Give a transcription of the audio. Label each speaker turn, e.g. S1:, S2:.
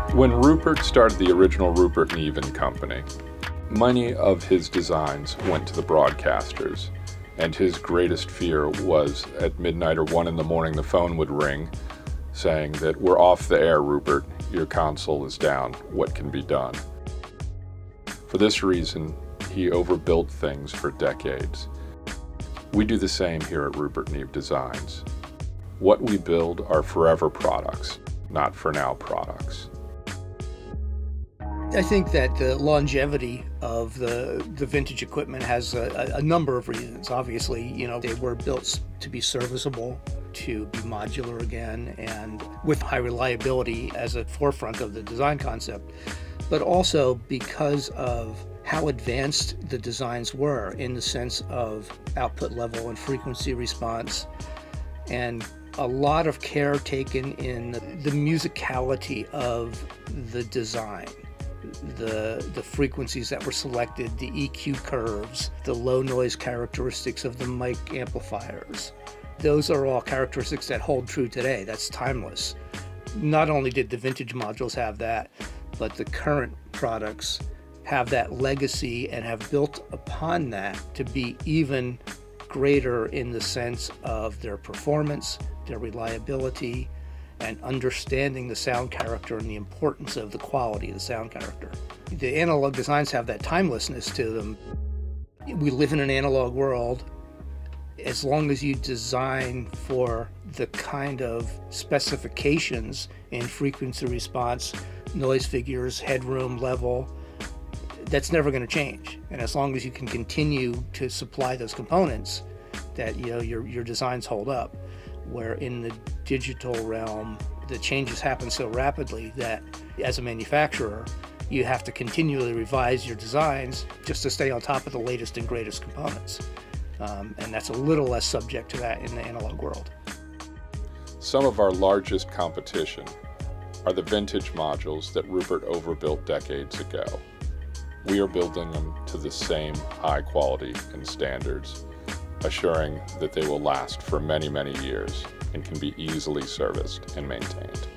S1: When Rupert started the original Rupert Neve Company, many of his designs went to the broadcasters, and his greatest fear was at midnight or 1 in the morning the phone would ring saying that, "We're off the air, Rupert. Your console is down. What can be done?" For this reason, he overbuilt things for decades. We do the same here at Rupert Neve Designs. What we build are forever products, not for now products.
S2: I think that the longevity of the vintage equipment has a number of reasons. Obviously, they were built to be serviceable, to be modular again, and with high reliability as a forefront of the design concept, but also because of how advanced the designs were in the sense of output level and frequency response, and a lot of care taken in the musicality of the design. The frequencies that were selected, the EQ curves, the low noise characteristics of the mic amplifiers. Those are all characteristics that hold true today. That's timeless. Not only did the vintage modules have that, but the current products have that legacy and have built upon that to be even greater in the sense of their performance, their reliability, and understanding the sound character and the importance of the quality of the sound character. The analog designs have that timelessness to them. We live in an analog world. As long as you design for the kind of specifications in frequency response, noise figures, headroom level, that's never going to change. And as long as you can continue to supply those components, that your designs hold up. Where in the digital realm, the changes happen so rapidly that as a manufacturer, you have to continually revise your designs just to stay on top of the latest and greatest components. And that's a little less subject to that in the analog world.
S1: Some of our largest competition are the vintage modules that Rupert overbuilt decades ago. We are building them to the same high quality and standards, assuring that they will last for many, many years and can be easily serviced and maintained.